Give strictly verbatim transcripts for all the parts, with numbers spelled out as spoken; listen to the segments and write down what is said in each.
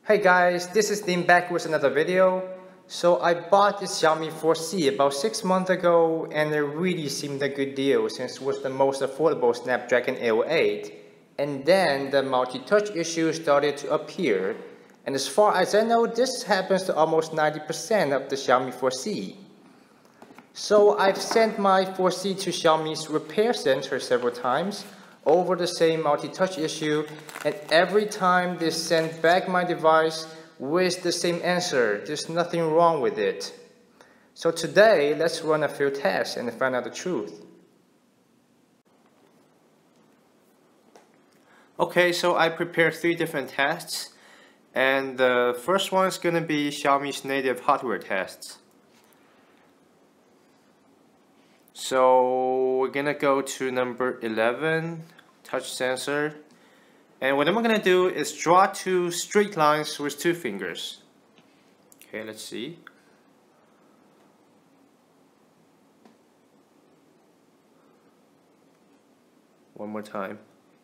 Hey guys, this is Dean back with another video. So I bought this Xiaomi four C about six months ago and it really seemed a good deal since it was the most affordable Snapdragon eight oh eight. And then the multi-touch issue started to appear, and as far as I know this happens to almost ninety percent of the Xiaomi four C. So I've sent my four C to Xiaomi's repair center several times over the same multi-touch issue, and every time they send back my device with the same answer. There's nothing wrong with it. So today, let's run a few tests and find out the truth. Okay, so I prepared three different tests, and the first one is going to be Xiaomi's native hardware tests. So we're gonna go to number eleven, touch sensor, and what I'm gonna do is draw two straight lines with two fingers. Okay, let's see. One more time.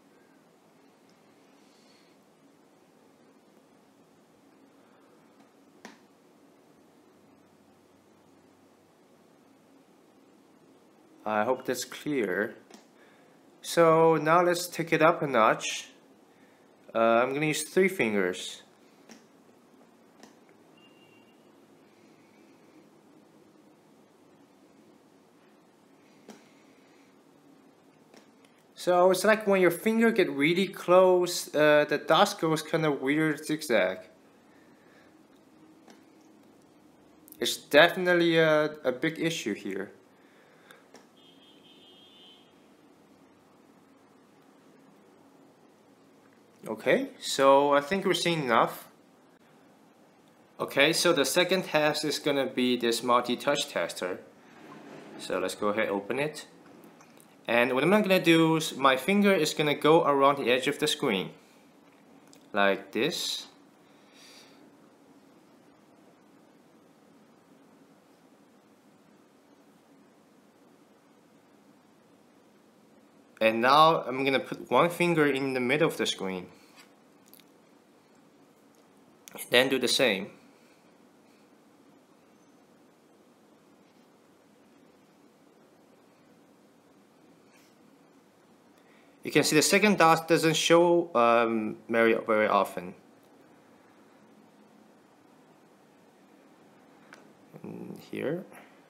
I hope that's clear. So now let's take it up a notch. Uh, I'm going to use three fingers. So it's like when your finger get really close, uh, the dots goes kind of weird zigzag. It's definitely a, a big issue here. Okay, so I think we're seeing enough. Okay, so the second test is gonna be this multi-touch tester. So let's go ahead and open it. And what I'm gonna do is my finger is gonna go around the edge of the screen. Like this. And now I'm gonna put one finger in the middle of the screen. Then do the same. You can see the second dot doesn't show um, very, very often. And here.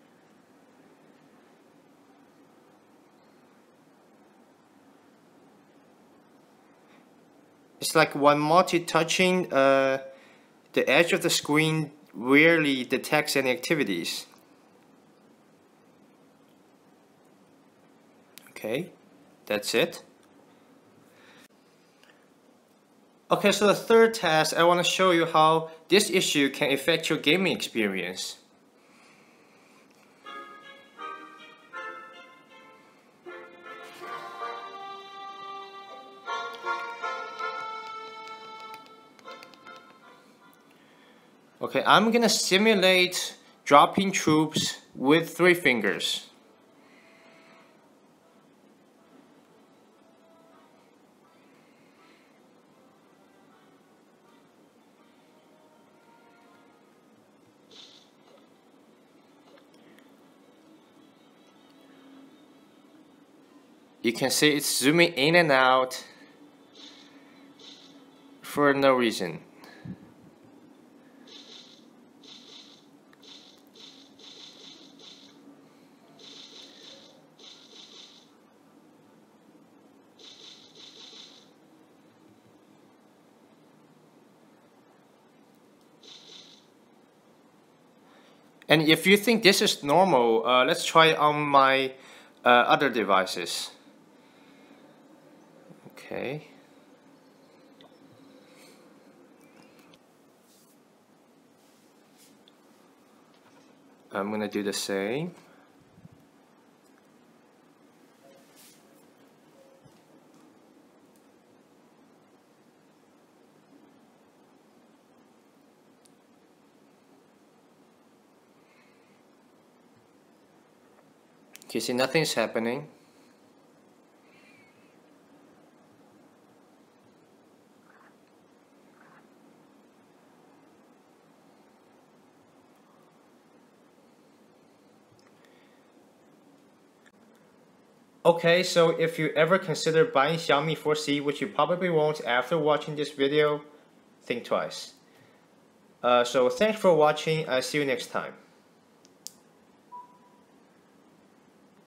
It's like when multi-touching, uh, the edge of the screen rarely detects any activities. Okay, that's it. Okay, so the third test, I want to show you how this issue can affect your gaming experience. Okay, I'm gonna simulate dropping troops with three fingers. You can see it's zooming in and out for no reason. And if you think this is normal, uh, let's try it on my uh, other devices. Okay. I'm gonna do the same. You see, nothing's happening. Okay, so if you ever consider buying Xiaomi four C, which you probably won't after watching this video, think twice. Uh, so thanks for watching. I'll see you next time.